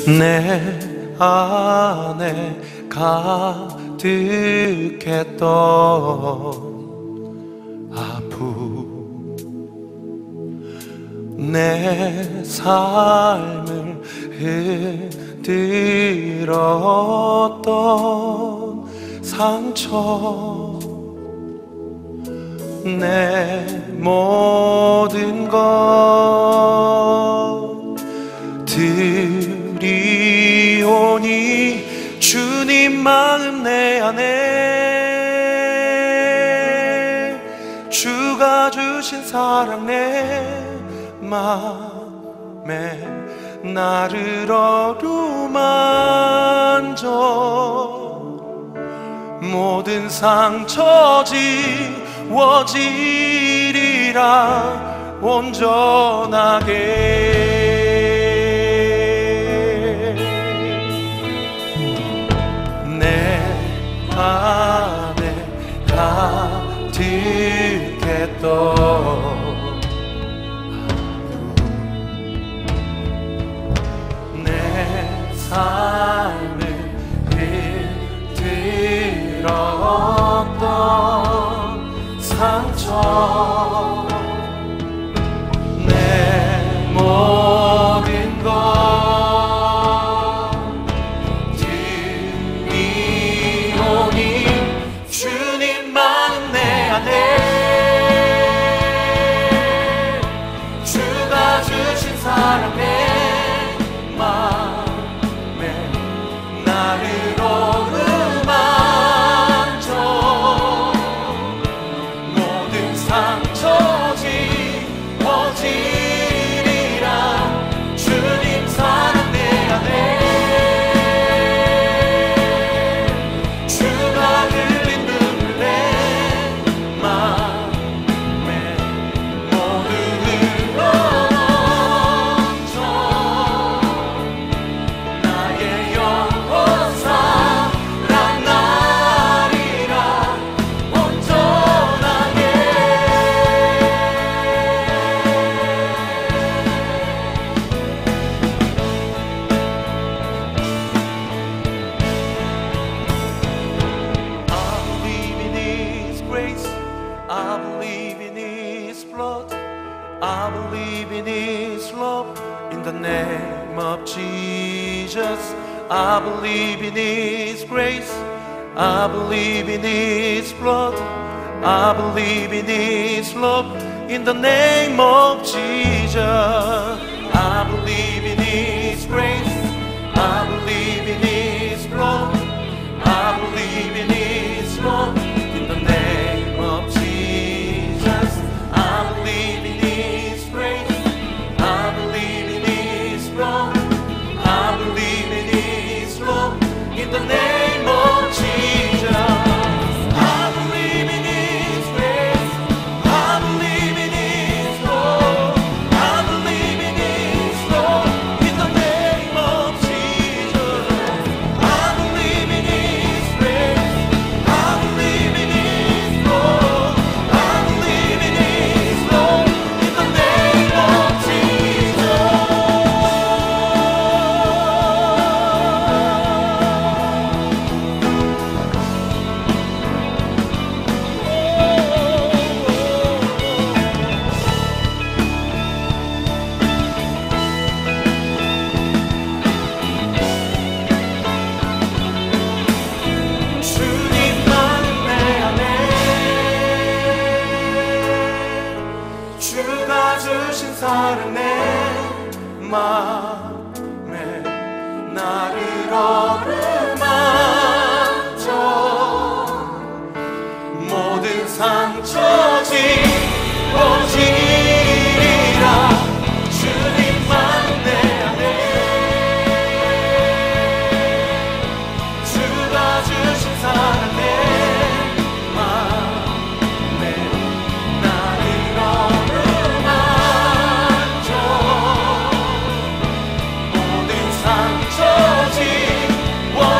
내 안에 가득했던 아픔, 내 삶을 흔들었던 상처, 내 모든 것 드리오니 주님 마음 내 안에 주가 주신 사랑 내 맘에 나를 어루만져 모든 상처 지워지리라 온전하게. 내 안에 가득했던 삶을 흔들었던 상처, 내 모든 것 드리오니 주님 마음 내 안에 주가 주신 사랑 내 마음 나를 어루만져 모든 상처 지워지리라 주님 사랑 내 안에 주가 흘린 눈물 내 맘에 모두 흘러넘쳐 나의 I believe in His blood, I believe in His love, in the name of Jesus. I believe in His grace, I believe in His blood, I believe in His love, in the name of Jesus. I believe in His grace, I believe in His blood, I believe in His love, in the name of Jesus. I believe in His grace, I believe in His blood, I believe in His love, in the name of Jesus. I believe in His grace, I believe in His love, I believe in His love, in the name of Jesus. I believe in His grace, I believe in His love, I believe in His love, in the name of Jesus. 주님만 내 안에 주가 주신 사랑 내 맘에 나를 어루만져 모든 상처 지워지리라 주님만 내 안에 주가 주신 사랑 내 맘에 나를 어루만져 모든 상처 지워지리라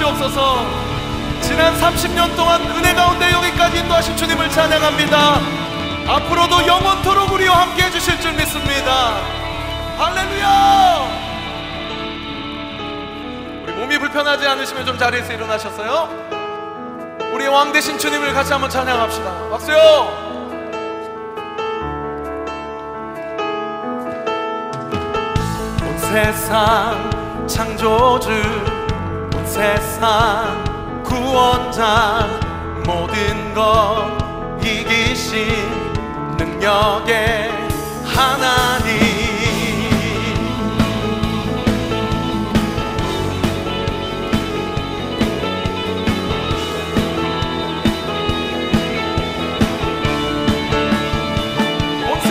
주시옵소서. 지난 30년 동안 은혜 가운데 여기까지 인도하신 주님을 찬양합니다. 앞으로도 영원토록 우리와 함께 해주실 줄 믿습니다. 할렐루야. 우리 몸이 불편하지 않으시면 좀 자리에서 일어나셨어요? 우리 왕 되신 주님을 같이 한번 찬양합시다. 박수요. 온 세상 창조주, 온 세상 구원자, 모든 것 이기신 능력의 하나님. 온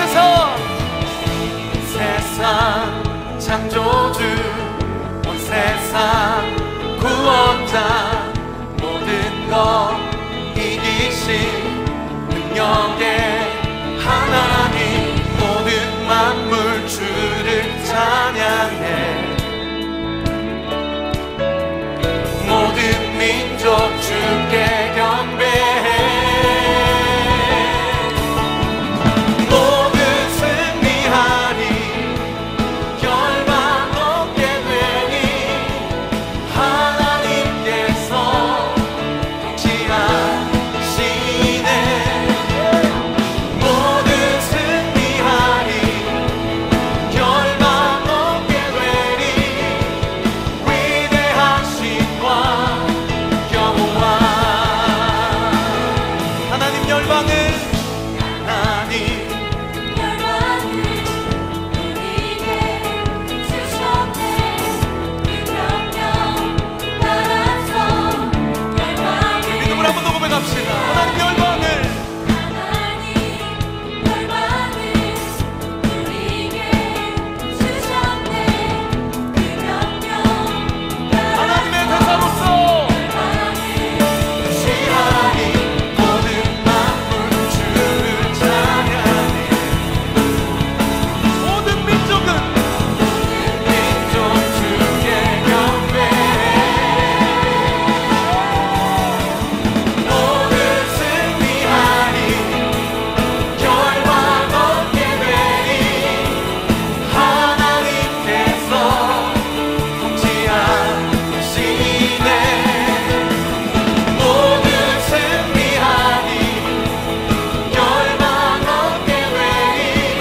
세상 창조주, 온 세상 구원자, 모든 것 이기신 능력의 하나님. 모든 만물 주를 찬양해. 모든 민족 주께 경배해. 모든 승리하리. 결방 없게 되니 하나님께서 통치하시네. 모든 승리하리. 결방 없게 되니 위대하신 왕 여호와. 하나님 열방을 우리에게 주셨네. 그 명령 따라서 열방을 믿음을 한 번 더 고백합시다. 하나님 열방을 우리에게 주셨네. 그 명령 하나님의 대사로서 시하리. 모든 만물 주를 찬양해. 모든 민족은 민족 주께 경배해. 모든 승리하리. 결방 없게 되니 하나님께서 통치하시네. 모든 승리하리. 결방 없게 되니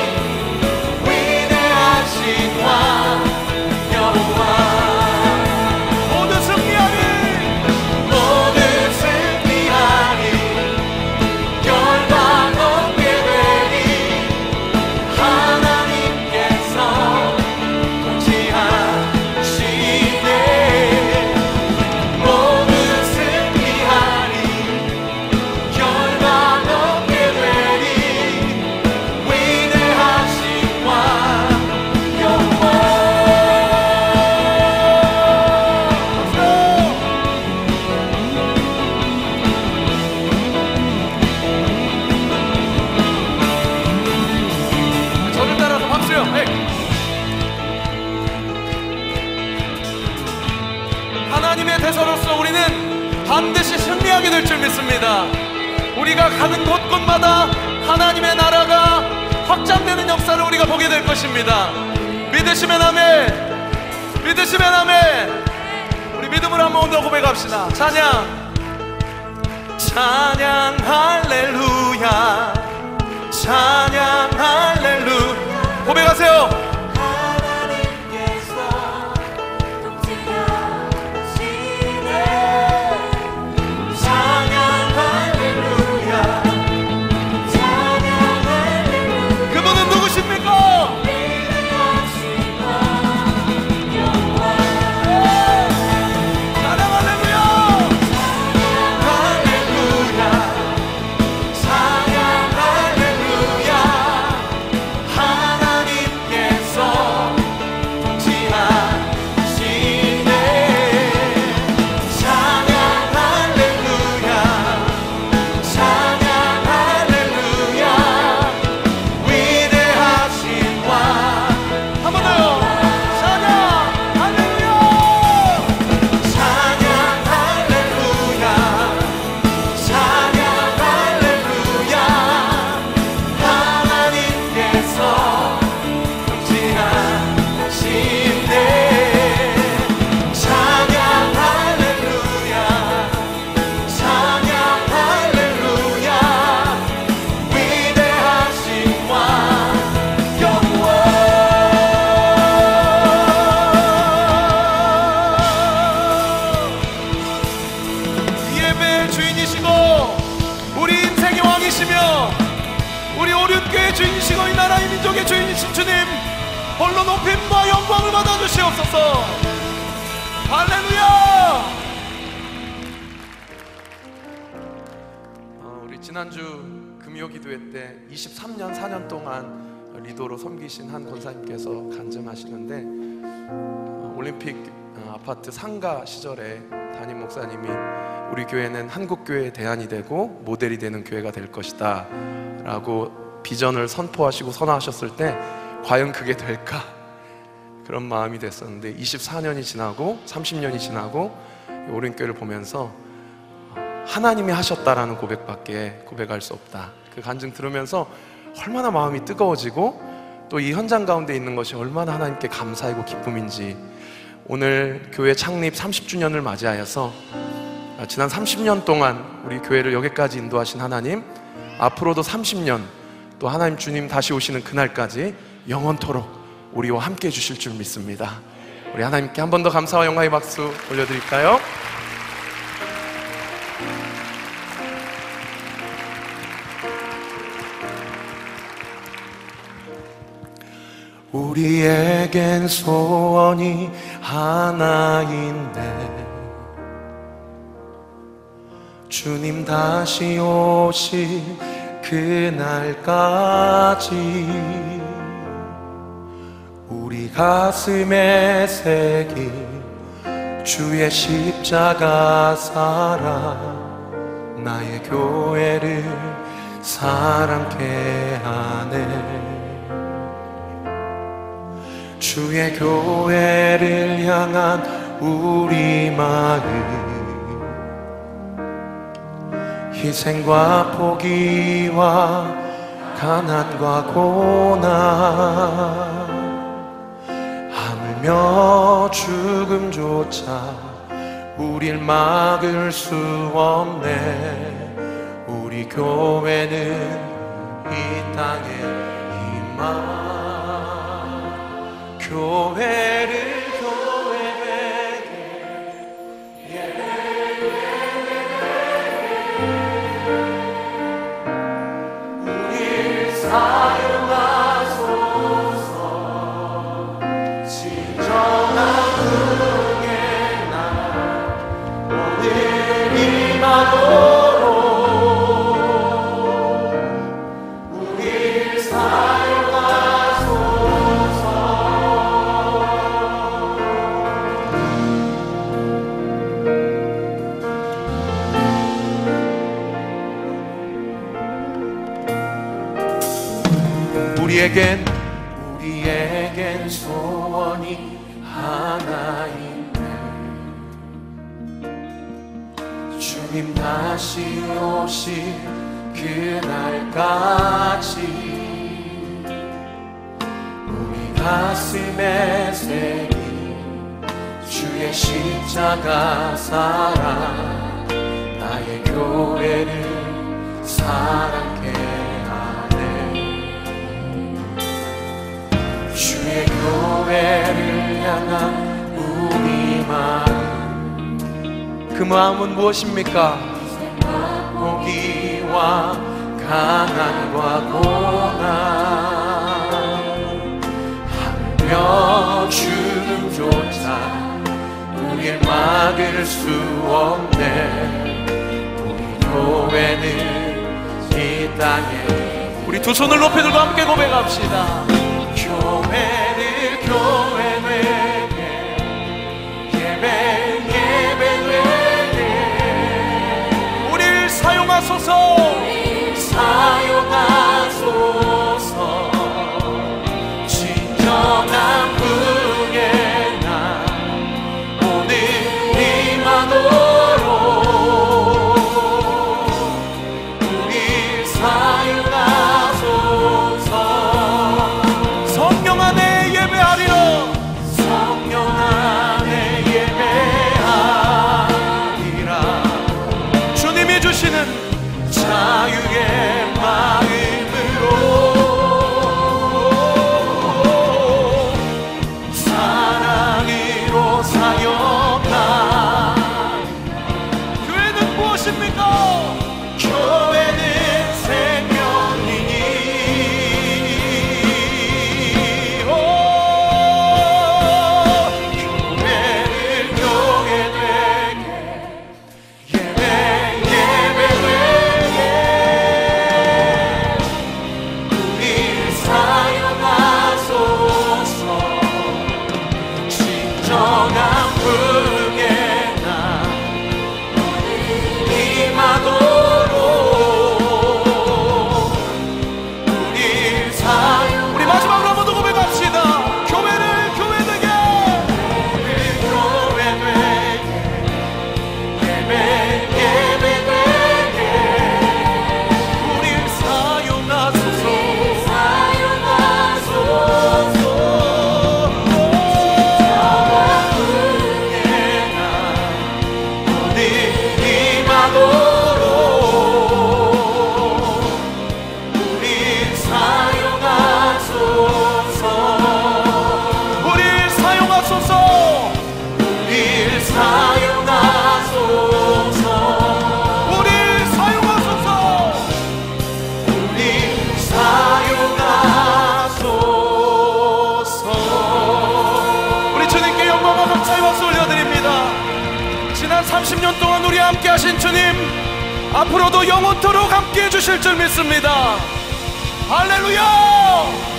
위대하신 왕 여호와. 모든 승리하리. 모든 승리하리. 결방 없게 되니 하나님께서 통치하시네. 모든 승리하리. 결방 없게 되니 위대하신 왕 여호와. 저를 따라서 박수요. 헤이. 하나님의 대사로서 우리는 반드시 승리하게 될 줄 믿습니다. 우리가 가는 곳곳마다 하나님의 나라가 확장되는 역사를 우리가 보게 될 것입니다. 믿으시면 아멘. 믿으시면 아멘. 우리 믿음으로 한번 더 고백합시다. 찬양. 찬양 할렐루야. 찬양 할렐루야. 고백하세요. 하나님께서 통치하시네. 찬양 할렐루야. 찬양 할렐루야. 그분은 누구십니까? 위대하신 왕 여호와. 찬양 할렐루야. 할렐루야. 찬양 할렐루야. 하나님께서 주인이시고 우리 인생의 왕이시며 우리 오륜교의 주인이시고 이 나라의 민족의 주인이신 주님, 홀로 높임과 영광을 받아주시옵소서. 할렐루야. 우리 지난주 금요기도회 때 23년 4년 동안 리더로 섬기신 한 권사님께서 간증하시는데, 올림픽 아파트 상가 시절에 담임 목사님이 우리 교회는 한국교회의 대안이 되고 모델이 되는 교회가 될 것이다 라고 비전을 선포하시고 선언하셨을 때 과연 그게 될까? 그런 마음이 됐었는데 24년이 지나고 30년이 지나고 오륜교회를 보면서 하나님이 하셨다라는 고백밖에 고백할 수 없다. 그 간증 들으면서 얼마나 마음이 뜨거워지고 또 이 현장 가운데 있는 것이 얼마나 하나님께 감사이고 기쁨인지, 오늘 교회 창립 30주년을 맞이하여서 지난 30년 동안 우리 교회를 여기까지 인도하신 하나님, 앞으로도 30년 또 하나님 주님 다시 오시는 그날까지 영원토록 우리와 함께 해주실 줄 믿습니다. 우리 하나님께 한 번 더 감사와 영광의 박수 올려드릴까요? 우리에겐 소원이 하나인데 주님 다시 오실 그날까지 우리 가슴에 새긴 주의 십자가 사랑, 나의 교회를 사랑케 하네. 주의 교회를 향한 우리 마음, 희생과 포기와 가난과 고난, 하물며 죽음조차 우릴 막을 수 없네. 우리 교회는 이 땅의 희망, 교회를 우릴 사용하소서. 진정한 응의 날 오늘 임하도록 우릴 사용하소서. 우리에겐 소원이 하나인데 주님 다시 오실 그날까지 우리 가슴에 새긴 주의 십자가 사랑, 나의 교회를 사랑케 주의 교회를 향한 우리 마음, 그 마음은 무엇입니까? 포기와 가난과 고난, 하며 죽음조차 우릴 막을 수 없네. 우리 교회는 이 땅에, 우리 두 손을 높이 들고 함께 고백합시다. 교회를 교회 되게, 예배 되게 우릴 사용하소서. 사용하소서. 진정한 응의 날 오늘 임하도록 우릴 사용하소서. 성령 것입니까? 교회는 생명이니 교회를 교회되게 예배되게 우릴 사용하소서 진정한 불게 나 임하도록 우릴 사용 우리 마지막으로 한 번 더 고백합시다. 교회를 교회되게 예배되게 우릴 사용하소서 어디 임하도록 우릴 사용하소서 우릴 사용하소서. 우릴 사용하소서 우릴 사용하소서. 우릴 사용하소서 우리 주님께 영광과 감사의 박수 올려드립니다. 지난 30년 동안 우리 함께 하신 주님, 앞으로도 영원토록 함께 해주실 줄 믿습니다. 할렐루야.